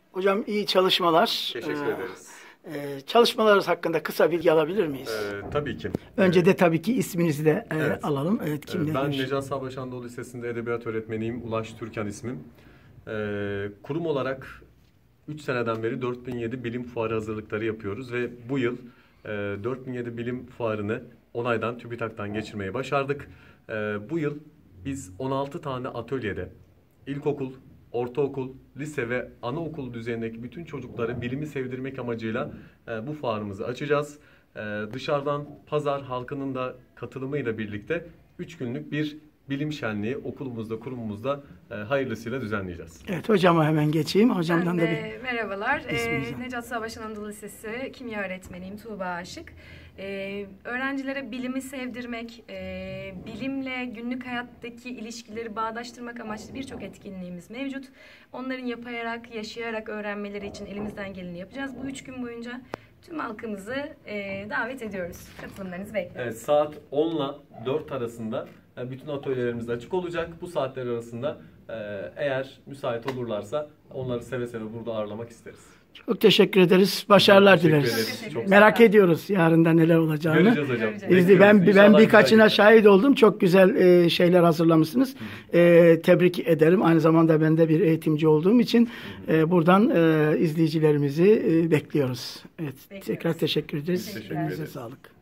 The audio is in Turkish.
Hocam iyi çalışmalar. Teşekkür ederiz. Çalışmalarınız hakkında kısa bilgi alabilir miyiz? Tabii ki. Önce de tabii ki isminizi de Evet. alalım. Evet, kimle Ben görüşürüz? Necat Sabaş Anadolu Lisesi'nde edebiyat öğretmeniyim. Ulaş Türkan ismim. Kurum olarak 3 seneden beri 4007 Bilim Fuarı hazırlıkları yapıyoruz ve bu yıl 4007 Bilim Fuarı'nı onaydan, TÜBİTAK'tan geçirmeyi başardık. Bu yıl biz 16 tane atölyede ilkokul, ortaokul, lise ve anaokul düzeyindeki bütün çocukları bilimi sevdirmek amacıyla bu fuarımızı açacağız. Dışarıdan pazar halkının da katılımıyla birlikte 3 günlük bir bilim şenliği okulumuzda, kurumumuzda hayırlısıyla düzenleyeceğiz. Evet, hocama hemen geçeyim. Hocamdan da Merhabalar. isminizi. Necat Sabaş Anadolu Lisesi kimya öğretmeniyim, Tuğba Aşık. Öğrencilere bilimi sevdirmek, bilimle günlük hayattaki ilişkileri bağdaştırmak amaçlı birçok etkinliğimiz mevcut. Onların yaparak, yaşayarak öğrenmeleri için elimizden geleni yapacağız. Bu 3 gün boyunca tüm halkımızı davet ediyoruz. Katılımlarınızı bekliyoruz. Evet, saat 10 ile 4 arasında bütün atölyelerimiz açık olacak. Bu saatler arasında eğer müsait olurlarsa onları seve seve burada ağırlamak isteriz. Çok teşekkür ederiz. Başarılar Teşekkür dileriz. ederiz. Çok Merak ediyoruz yarından neler olacağını. Göreceğiz hocam. Göreceğiz. Ben İnşallah birkaçına güzel şahit oldum. Çok güzel şeyler hazırlamışsınız. Tebrik ederim. Aynı zamanda ben de bir eğitimci olduğum için buradan izleyicilerimizi bekliyoruz. Evet, Bekliyoruz. tekrar teşekkür ederiz. Teşekkürler. Elinize sağlık.